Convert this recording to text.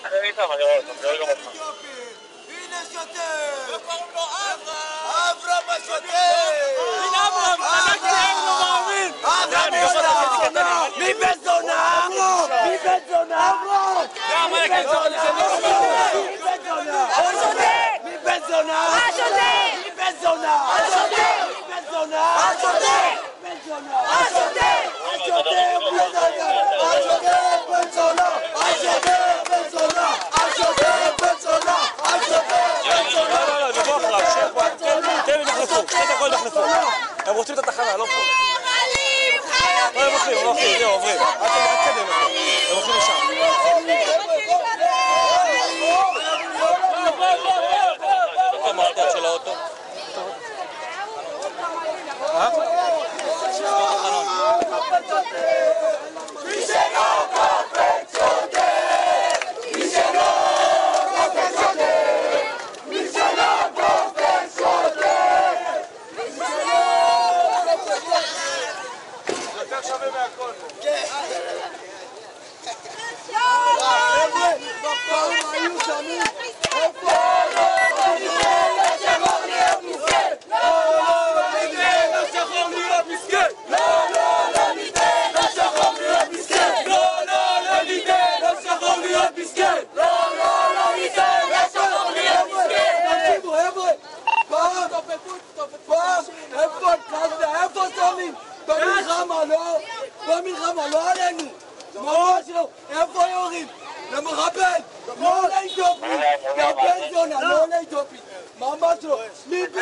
אני איתם, אני רואה אותם, אני רואה גם אותך. הנה שוטר! קוראים לו אברהם! אברהם השוטר! הנה אברהם! צדקתי, אין לו מאמין! אברהם! מי בן זונה? מי בן זונה? מי בן זונה? מי בן זונה? מי בן זונה? מי בן זונה? מי בן זונה? בן זונה! השוטר בן זונה! השוטר בן זונה! השוטר בן זונה! השוטר בן זונה! השוטר בן זונה! לא, דיווח לה, תן לי נחלפו, תן את הכל נחלפו. הם רוצים את התחנה, לא פה. לא, הם הולכים, זהו, עוברים. עד קדם, הם הולכים לשם. את המפתח של האוטו. במלחמה, לא עלינו! ממש לא! איפה יורים? למחבל! לא לאתיופי! לבן זונה, לא לאתיופי! ממש לא! מי